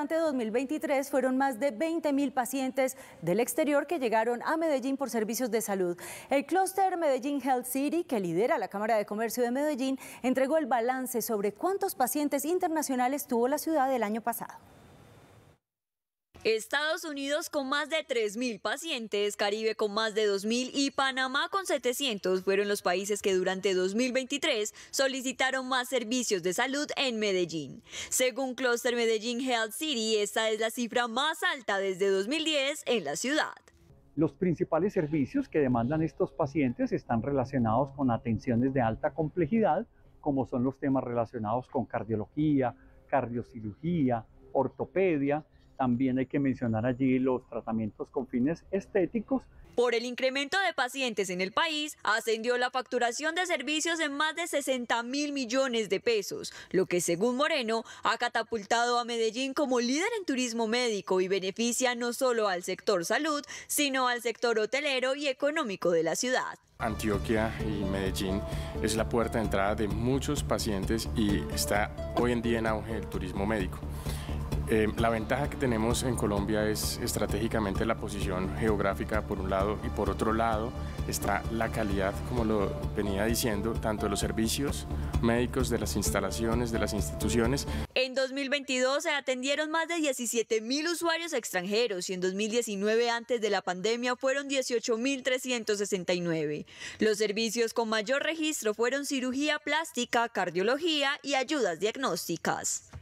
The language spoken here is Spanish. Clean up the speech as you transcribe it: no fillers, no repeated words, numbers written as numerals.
restante 2023 fueron más de 20.000 pacientes del exterior que llegaron a Medellín por servicios de salud. El clúster Medellín Health City, que lidera la Cámara de Comercio de Medellín, entregó el balance sobre cuántos pacientes internacionales tuvo la ciudad el año pasado. Estados Unidos con más de 3.000 pacientes, Caribe con más de 2.000 y Panamá con 700 fueron los países que durante 2023 solicitaron más servicios de salud en Medellín. Según Clúster Medellín Health City, esta es la cifra más alta desde 2010 en la ciudad. Los principales servicios que demandan estos pacientes están relacionados con atenciones de alta complejidad, como son los temas relacionados con cardiología, cardiocirugía, ortopedia. También hay que mencionar allí los tratamientos con fines estéticos. Por el incremento de pacientes en el país, ascendió la facturación de servicios en más de 60.000 millones de pesos, lo que según Moreno ha catapultado a Medellín como líder en turismo médico y beneficia no solo al sector salud, sino al sector hotelero y económico de la ciudad. Antioquia y Medellín es la puerta de entrada de muchos pacientes y está hoy en día en auge el turismo médico. La ventaja que tenemos en Colombia es estratégicamente la posición geográfica por un lado y por otro lado está la calidad, como lo venía diciendo, tanto de los servicios médicos, de las instalaciones, de las instituciones. En 2022 se atendieron más de 17.000 usuarios extranjeros y en 2019, antes de la pandemia, fueron 18.369. Los servicios con mayor registro fueron cirugía plástica, cardiología y ayudas diagnósticas.